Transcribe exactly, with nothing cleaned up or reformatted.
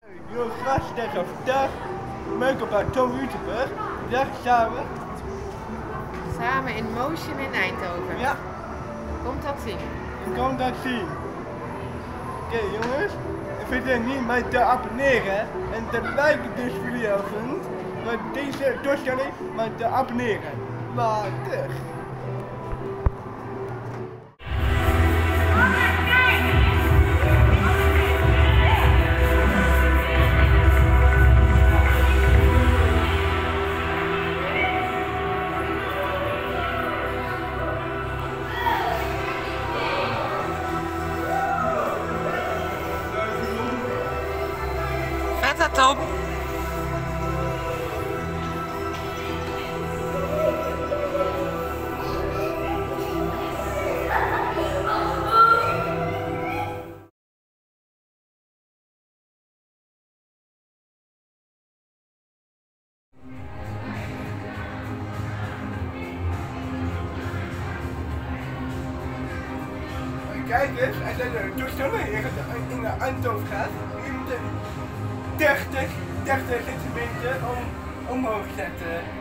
Heel graag zeggen vandaag, leuk op haar Tom YouTuber. Dag samen. Samen in Motion in Eindhoven. Ja. Komt dat zien? Ik kom dat zien. Oké okay, jongens, vergeet niet mij te abonneren en te liken deze video vindt. Maar deze doelstelling, maar te abonneren. Later. Gaat dat op? Kijk eens, als je de toestellen in de Eindhoven gaat, je moet dertig, dertig centimeter om, omhoog zetten.